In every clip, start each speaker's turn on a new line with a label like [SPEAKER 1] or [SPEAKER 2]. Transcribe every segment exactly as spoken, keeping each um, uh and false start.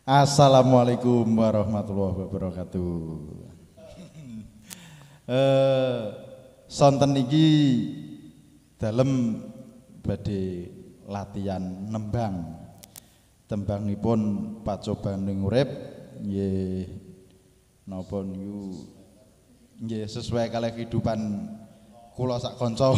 [SPEAKER 1] Assalamualaikum warahmatullahi wabarakatuh. eh, sonten iki dalem badhe latihan nembang. Tembangipun pacobaning urip nggih napa niku nggih sesuai kalih kehidupan kula sak kanca.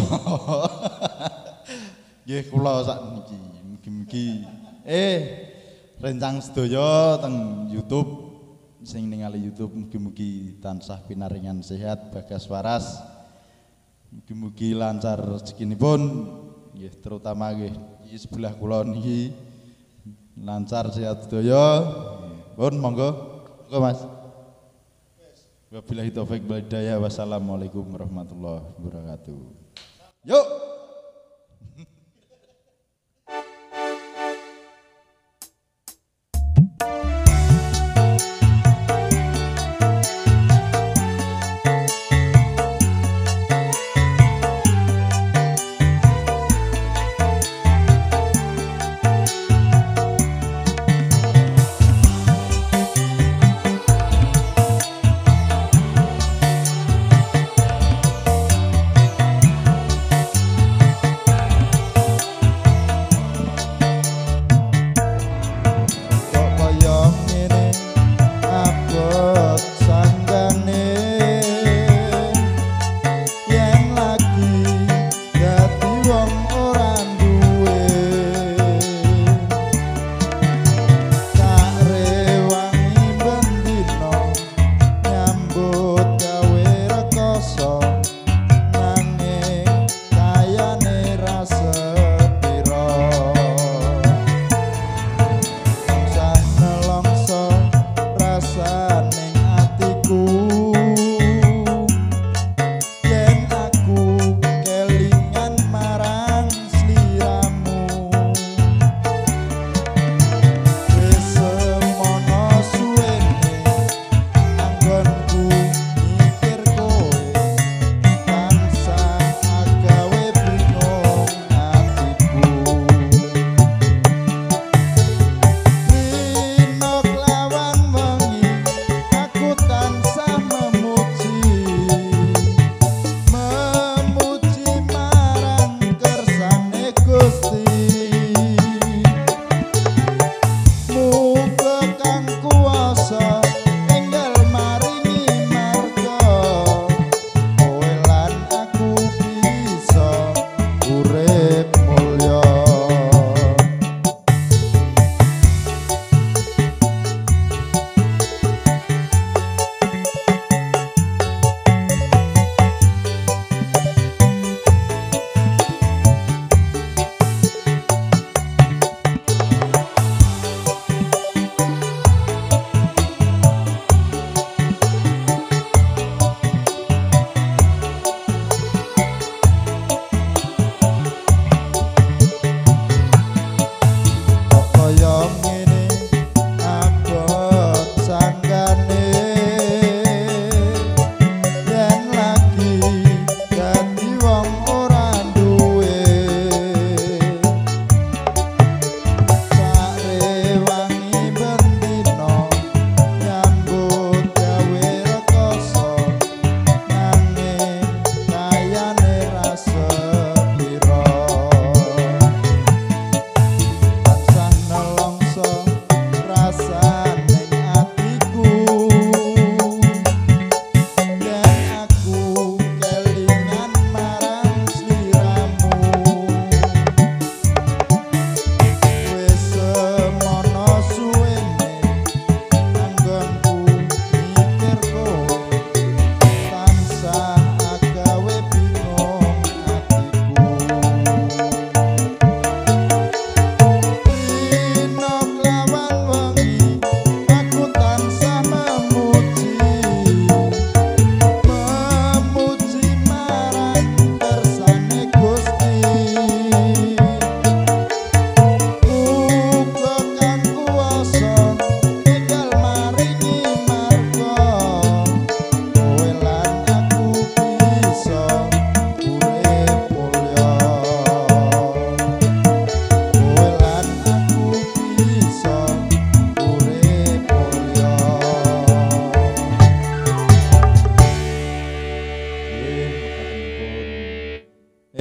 [SPEAKER 1] Nggih kula sak niki mugi-mugi eh rencang sedaya teng YouTube sing ningali YouTube mugi-mugi tansah pinaringan sehat bagas waras. Mugi-mugi lancar rezekinipun nggih terutama nggih iki sebelah kula niki lancar sehat sedaya. Pun monggo. Monggo Mas. Wabillahi taufik wal hidayah. Wassalamualaikum warahmatullahi wabarakatuh. Yuk.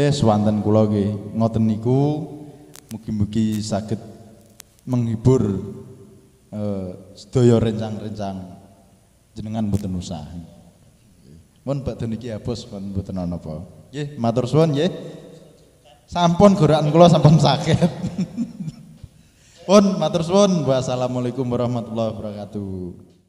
[SPEAKER 1] Eh swanten kula nggih ngoten niku mugi-mugi saged menghibur eh, sedaya rencang-rencang jenengan mboten usah. Mun badhe niki hapus pun mboten ana apa. Nggih, matur suwun nggih. Sampun gorakan kula sampun saged. Pun matur suwun. Wassalamualaikum warahmatullahi wabarakatuh.